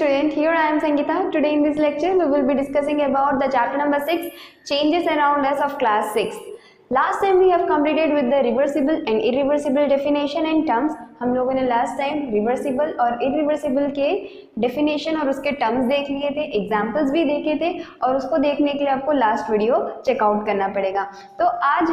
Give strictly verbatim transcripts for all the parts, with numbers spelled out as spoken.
student, here I am Sangeeta. Today in this lecture we will be discussing about the chapter number six, changes around us of class six. Last time we have completed with the reversible and irreversible definition and terms. हम लोगों ने last time reversible और irreversible के definition और उसके terms देख लिए थे, एग्जाम्पल्स भी देखे थे और उसको देखने के लिए आपको लास्ट वीडियो चेकआउट करना पड़ेगा. तो आज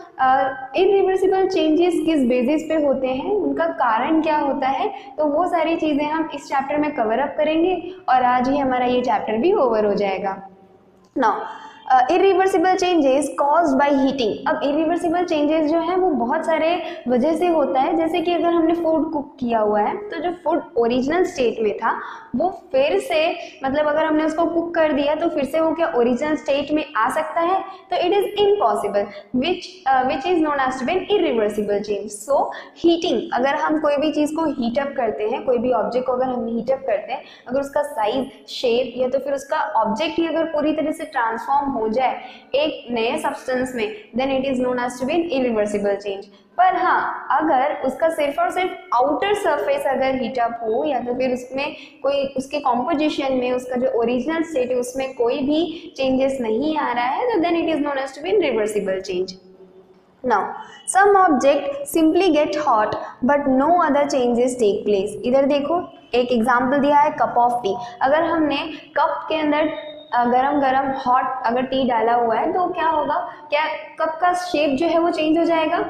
हम इरिवर्सिबल चेंजेस किस बेसिस पे होते हैं, उनका कारण क्या होता है, तो वो सारी चीज़ें हम इस चैप्टर में कवर अप करेंगे और आज ही हमारा ये चैप्टर भी ओवर हो जाएगा. Now irreversible changes caused by heating. अब इरिवर्सिबल चेंजेस जो है वो बहुत सारे वजह से होता है. जैसे कि अगर हमने फूड कुक किया हुआ है तो जो फूड ओरिजिनल स्टेट में था वो फिर से मतलब अगर हमने उसको कुक कर दिया तो फिर से वो क्या ओरिजिनल स्टेट में आ सकता है, तो it is impossible, which which is known as to be an irreversible change. So heating, अगर हम कोई भी चीज़ को हीटअप करते हैं, कोई भी ऑब्जेक्ट को अगर हम हीटअप करते हैं, अगर उसका साइज, शेप या तो फिर उसका ऑब्जेक्ट ही अगर पूरी तरह से ट्रांसफॉर्म हो जाए एक नए सब्सटेंस में, then it is known as to be an irreversible change. पर हाँ, अगर उसका सिर्फ और सिर्फ आउटर सरफेस अगर हीटअप हो या तो फिर उसमें कोई उसके कॉम्पोजिशन में उसका जो ओरिजिनल स्टेट है उसमें कोई भी चेंजेस नहीं आ रहा है, तो then it is known as to be an reversible change. Now, some object simply get hot, but no other changes take place. इधर देखो एक एग्जाम्पल दिया है कप ऑफ टी. अगर हमने कप के अंदर गरम गरम हॉट अगर टी डाला हुआ है तो क्या होगा, क्या कप का शेप जो है वो चेंज हो जाएगा?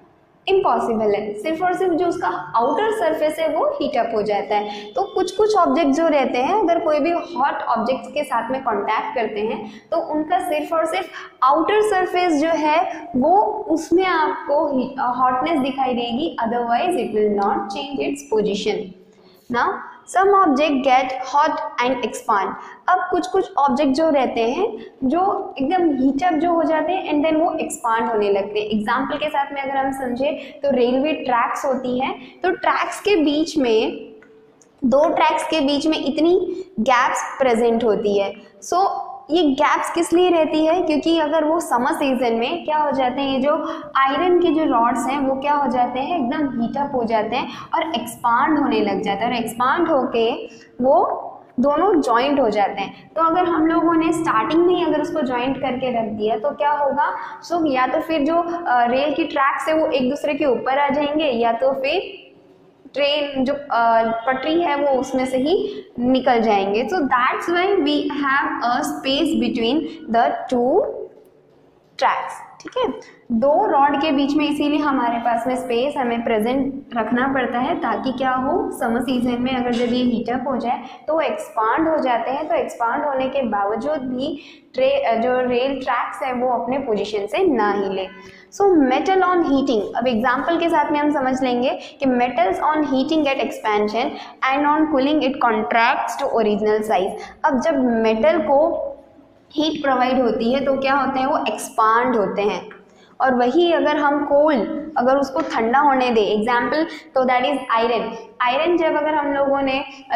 इम्पॉसिबल है. सिर्फ और सिर्फ जो उसका आउटर सरफेस है वो हीटअप हो जाता है. तो कुछ कुछ ऑब्जेक्ट जो रहते हैं, अगर कोई भी हॉट ऑब्जेक्ट्स के साथ में कांटेक्ट करते हैं तो उनका सिर्फ और सिर्फ आउटर सरफेस जो है वो उसमें आपको हॉटनेस दिखाई देगी, otherwise it will not change its position. Now some object get hot and expand. अब कुछ कुछ ऑब्जेक्ट जो रहते हैं जो एकदम हीटअप जो हो जाते हैं एंड देन वो एक्सपांड होने लगते हैं. एग्जाम्पल के साथ में अगर हम समझे तो रेलवे ट्रैक्स होती हैं, तो ट्रैक्स के बीच में दो ट्रैक्स के बीच में इतनी गैप्स प्रेजेंट होती है. सो so, ये गैप्स किस लिए रहती है? क्योंकि अगर वो समर सीजन में क्या हो जाते हैं, ये जो आयरन के जो रॉड्स हैं वो क्या हो जाते हैं, एकदम हीटअप हो जाते हैं और एक्सपांड होने लग जाते हैं और एक्सपांड होके वो दोनों जॉइंट हो जाते हैं. तो अगर हम लोगों ने स्टार्टिंग में ही अगर उसको जॉइंट करके रख दिया तो क्या होगा, सो so, या तो फिर जो रेल की ट्रैक्स है वो एक दूसरे के ऊपर आ जाएंगे या तो फिर ट्रेन जो पटरी है वो उसमें से ही निकल जाएंगे. So that's why we have a space between the two tracks. ठीक है, दो रॉड के बीच में इसीलिए हमारे पास में स्पेस हमें प्रेजेंट रखना पड़ता है ताकि क्या हो, समर सीजन में अगर जब ये हीटअप हो जाए तो वो एक्सपांड हो जाते हैं. तो एक्सपांड होने के बावजूद भी ट्रे जो रेल ट्रैक्स है वो अपने पोजीशन से ना हिले. So metal on heating. अब एग्जाम्पल के साथ में हम समझ लेंगे कि metals on heating get expansion and on cooling it contracts to original size. अब जब मेटल को हीट प्रोवाइड होती है तो क्या होते हैं, वो एक्सपांड होते हैं. और वही अगर हम कोल अगर उसको ठंडा होने दें, एग्जाम्पल तो दैट इज आयरन. आयरन जब अगर हम लोगों ने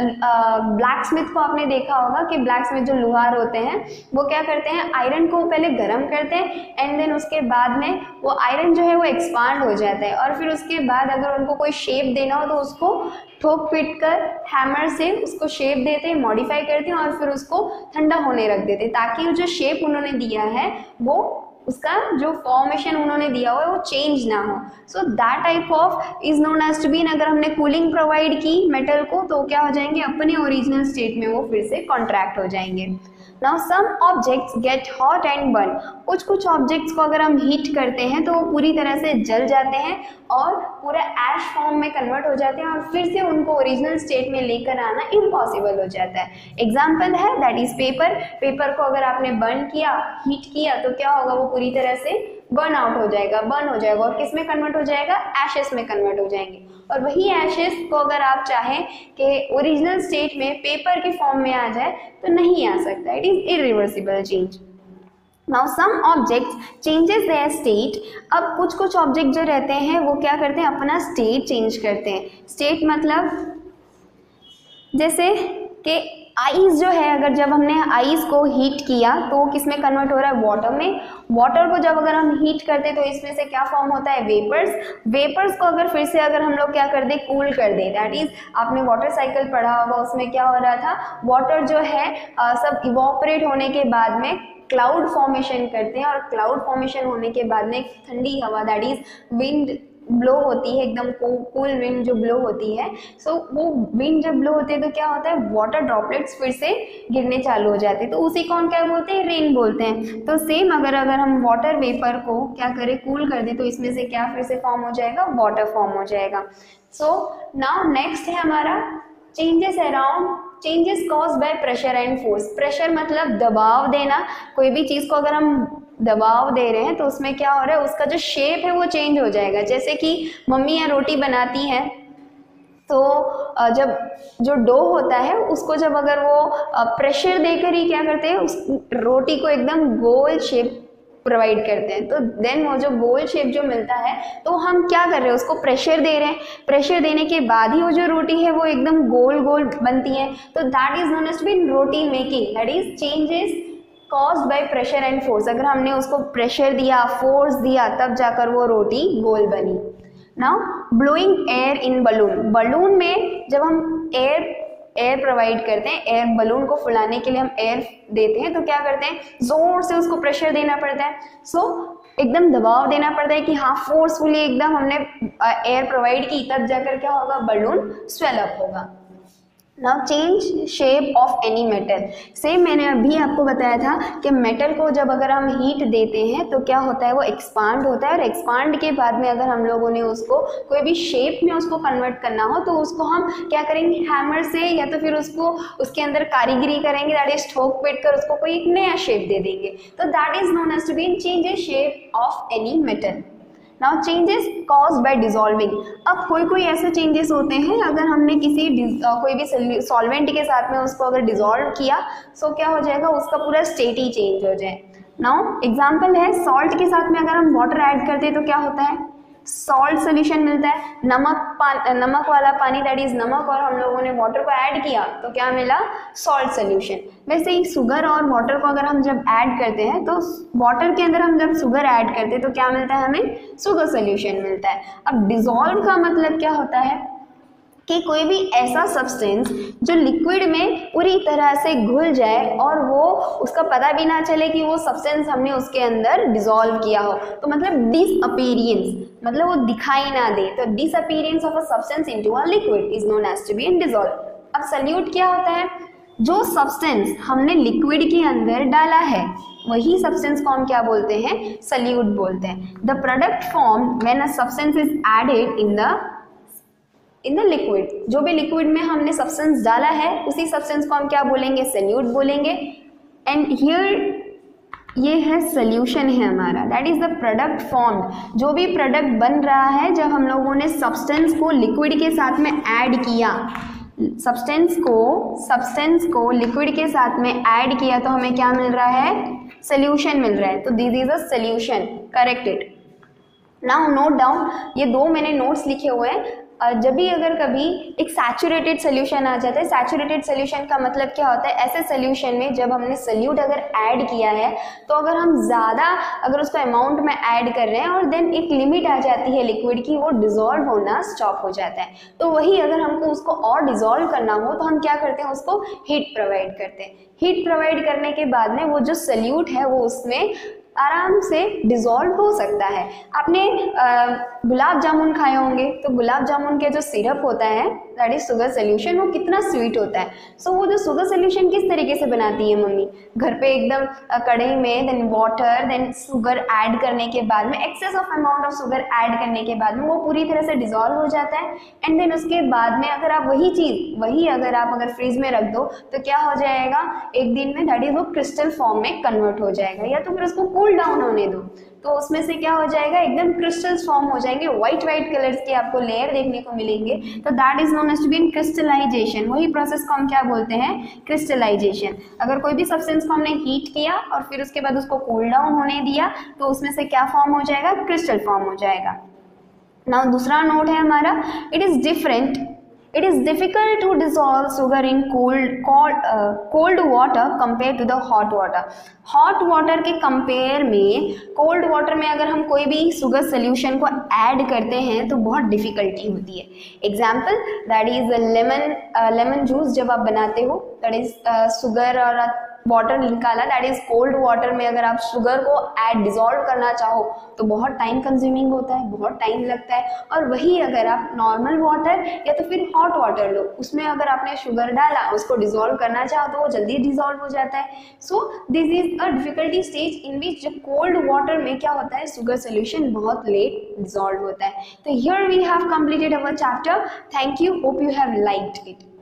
ब्लैक स्मिथ को आपने देखा होगा कि ब्लैक स्मिथ जो लोहार होते हैं वो क्या करते हैं, आयरन को पहले गर्म करते हैं एंड देन उसके बाद में वो आयरन जो है वो एक्सपांड हो जाता है और फिर उसके बाद अगर उनको कोई शेप देना हो तो उसको ठोक पीट कर हैमर से उसको शेप देते हैं, मॉडिफाई करते हैं और फिर उसको ठंडा होने रख देते हैं ताकि जो शेप उन्होंने दिया है वो उसका जो फॉर्मेशन उन्होंने दिया हुआ है वो चेंज ना हो. So that type of is known as to be. अगर हमने कूलिंग प्रोवाइड की मेटल को तो क्या हो जाएंगे, अपने ओरिजिनल स्टेट में वो फिर से कॉन्ट्रैक्ट हो जाएंगे. Now some objects get hot and burn. कुछ कुछ ऑब्जेक्ट्स को अगर हम हीट करते हैं तो वो पूरी तरह से जल जाते हैं और पूरा ऐश फॉर्म में कन्वर्ट हो जाते हैं और फिर से उनको ओरिजिनल स्टेट में लेकर आना इम्पॉसिबल हो जाता है. एग्जाम्पल है दैट इज पेपर. पेपर को अगर आपने बर्न किया, हीट किया तो क्या होगा, वो पूरी तरह से बर्न आउट हो जाएगा, बर्न हो जाएगा और किस में कन्वर्ट हो जाएगा, एशेस में कन्वर्ट हो जाएंगे. और वही एशेस को अगर आप चाहें कि ओरिजिनल स्टेट में पेपर के फॉर्म में आ जाए तो नहीं आ सकता. It is irreversible change. Now some objects changes their state. अब कुछ कुछ ऑब्जेक्ट जो रहते हैं वो क्या करते हैं, अपना स्टेट चेंज करते हैं. स्टेट मतलब जैसे कि आइस जो है, अगर जब हमने आइस को हीट किया तो किस में कन्वर्ट हो रहा है, वाटर में। वाटर को जब अगर हम हीट करते तो इसमें से क्या फॉर्म होता है, वेपर्स। वेपर्स को अगर फिर से अगर हम लोग क्या कर दे, कूल कर दे, दैट इज आपने वाटर साइकिल पढ़ा होगा, उसमें क्या हो रहा था, वाटर जो है आ, सब इवोपरेट होने के बाद में क्लाउड फॉर्मेशन करते हैं, और क्लाउड फॉर्मेशन होने के बाद में ठंडी हवा, दैट इज विंड ब्लो होती है, एकदम कूल विंड जो ब्लो होती है। सो so, वो विंड जब ब्लो होती है तो क्या होता है, वाटर ड्रॉपलेट्स फिर से गिरने चालू हो जाते हैं, तो उसी को हम क्या बोलते हैं, रेन बोलते हैं। तो सेम अगर अगर हम वाटर वेपर को क्या करें, कूल कर दें, तो इसमें से क्या फिर से फॉर्म हो जाएगा, वाटर फॉर्म हो जाएगा। सो नाउ नेक्स्ट है हमारा changes around changes caused by pressure and force. Pressure मतलब दबाव देना, कोई भी चीज़ को अगर हम दबाव दे रहे हैं तो उसमें क्या हो रहा है, उसका जो शेप है वो चेंज हो जाएगा। जैसे कि मम्मी या रोटी बनाती हैं तो जब जो डो होता है उसको जब अगर वो प्रेशर देकर ही क्या करते हैं, उस रोटी को एकदम गोल शेप प्रोवाइड करते हैं, तो देन वो जो गोल शेप जो मिलता है तो हम क्या कर रहे हैं, उसको प्रेशर दे रहे हैं। प्रेशर देने के बाद ही वो जो रोटी है वो एकदम गोल गोल बनती है, तो that is known as to be roti making, that is changes caused by pressure and force. अगर हमने उसको प्रेशर दिया, फोर्स दिया, तब जाकर वो रोटी गोल बनी। Now blowing air in balloon. Balloon में जब हम एयर एयर प्रोवाइड करते हैं, एयर बलून को फुलाने के लिए हम एयर देते हैं, तो क्या करते हैं, जोर से उसको प्रेशर देना पड़ता है। सो so, एकदम दबाव देना पड़ता है कि हाँ फोर्सफुली एकदम हमने एयर प्रोवाइड की, तब जाकर क्या होगा, बलून स्वेल अप होगा। Now change shape of any metal. Same मैंने अभी आपको बताया था कि मेटल को जब अगर हम हीट देते हैं तो क्या होता है, वो एक्सपांड होता है, और एक्सपांड के बाद में अगर हम लोगों ने उसको कोई भी शेप में उसको कन्वर्ट करना हो तो उसको हम क्या करेंगे, हैमर से, या तो फिर उसको उसके अंदर कारीगरी करेंगे, दैट इज ठोक पीट कर उसको कोई एक नया शेप दे देंगे, तो that is known as to be change shape of any metal. Now changes caused by dissolving. अब कोई कोई ऐसे चेंजेस होते हैं, अगर हमने किसी कोई भी सॉल्वेंट के साथ में उसको अगर डिजॉल्व किया, सो क्या हो जाएगा, उसका पूरा स्टेट ही चेंज हो जाए। नाउ एग्जांपल है, सॉल्ट के साथ में अगर हम वाटर ऐड करते हैं तो क्या होता है, सॉल्ट सोल्यूशन मिलता है। नमक पान नमक वाला पानी, दैट इज नमक, और हम लोगों ने वाटर को ऐड किया तो क्या मिला, सॉल्ट सोल्यूशन। वैसे ही शुगर और वाटर को अगर हम जब ऐड करते हैं तो वाटर के अंदर हम जब शुगर ऐड करते हैं तो क्या मिलता है, हमें शुगर सोल्यूशन मिलता है। अब डिजॉल्व का मतलब क्या होता है कि कोई भी ऐसा सब्सटेंस जो लिक्विड में पूरी तरह से घुल जाए और वो उसका पता भी ना चले कि वो सब्सटेंस हमने उसके अंदर डिसॉल्व किया हो, तो मतलब डिसअपीयरेंस, मतलब वो दिखाई ना दे, तो disappearance of a substance into a liquid is known as to be in dissolve. अब सल्यूट क्या होता है, जो सब्सटेंस हमने लिक्विड के अंदर डाला है वही सब्सटेंस को हम क्या बोलते हैं, सल्यूट बोलते हैं। The product form when a substance is added in the in the liquid, जो भी लिक्विड में हमने सब्सटेंस डाला है उसी सब्सटेंस को हम क्या बोलेंगे, सल्यूट बोलेंगे। एंड हियर ये है सल्यूशन है हमारा, that is the product formed, जो भी प्रोडक्ट बन रहा है जब हम लोगों ने सब्सटेंस को लिक्विड के साथ में ऐड किया, सब्सटेंस को सब्सटेंस को लिक्विड के साथ में ऐड किया तो हमें क्या मिल रहा है, सल्यूशन मिल रहा है। तो this is a solution, correct it. Now note down, ये दो मैंने नोट्स लिखे हुए हैं। जब भी अगर कभी एक सैचुरेटेड सोल्यूशन आ जाता है, सैचुरेटेड सोल्यूशन का मतलब क्या होता है, ऐसे सोल्यूशन में जब हमने सल्यूट अगर ऐड किया है तो अगर हम ज़्यादा अगर उसको अमाउंट में ऐड कर रहे हैं और देन एक लिमिट आ जाती है लिक्विड की, वो डिजॉल्व होना स्टॉप हो जाता है। तो वही अगर हमको उसको और डिजॉल्व करना हो तो हम क्या करते हैं, उसको हीट प्रोवाइड करते हैं। हीट प्रोवाइड करने के बाद में वो जो सल्यूट है वो उसमें आराम से डिज़ोल्व हो सकता है। आपने गुलाब जामुन खाए होंगे, तो गुलाब जामुन के जो सिरप होता है दैट इज शुगर सोल्यूशन, वो कितना स्वीट होता है। सो so, वो जो शुगर सोल्यूशन किस तरीके से बनाती है मम्मी, घर पे एकदम कढ़ाई में then water then sugar add करने के बाद में, excess of amount of sugar add करने के बाद में वो पूरी तरह से डिज़ोल्व हो जाता है। एंड देन उसके बाद में अगर आप वही चीज़ वही अगर आप अगर फ्रीज में रख दो तो क्या हो जाएगा, एक दिन में दैट इज वो क्रिस्टल फॉर्म में कन्वर्ट हो जाएगा, या तो फिर उसको कूल डाउन होने दो तो उसमें से क्या हो जाएगा, एकदम क्रिस्टल्स फॉर्म हो जाएंगे, व्हाइट व्हाइट कलर्स के आपको लेयर देखने को मिलेंगे। तो that is known as to be in crystallization. वही प्रोसेस को हम क्या बोलते हैं, क्रिस्टलाइजेशन। अगर कोई भी सब्सटेंस को हमने हीट किया और फिर उसके बाद उसको कूल डाउन होने दिया तो उसमें से क्या फॉर्म हो जाएगा, क्रिस्टल फॉर्म हो जाएगा। नाउ दूसरा नोट है हमारा, it is different It is difficult to dissolve sugar in cold cold uh, cold water compared to the hot water. Hot water के कंपेयर में कोल्ड वाटर में अगर हम कोई भी शुगर सोल्यूशन को ऐड करते हैं तो बहुत डिफिकल्टी होती है. Example that is lemon lemon juice जब आप बनाते हो, दैट इज शुगर और वाटर निकाला, दैट इज कोल्ड वाटर में अगर आप शुगर को ऐड डिसॉल्व करना चाहो तो बहुत टाइम कंज्यूमिंग होता है, बहुत टाइम लगता है. और वही अगर आप नॉर्मल वाटर या तो फिर हॉट वाटर लो, उसमें अगर आपने शुगर डाला उसको डिसॉल्व करना चाहो तो वो जल्दी डिसॉल्व हो जाता है. So this is a difficulty stage in which जब कोल्ड वाटर में क्या होता है, शुगर सोल्यूशन बहुत लेट डिसॉल्व होता है. तो here we have completed our chapter. Thank you, hope you have liked it.